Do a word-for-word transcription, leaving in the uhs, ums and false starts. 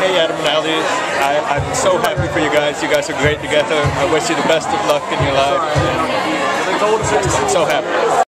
Hey, Adam and Ali, I, I'm so happy for you guys. You guys are great together. I wish you the best of luck in your life. And I'm so happy.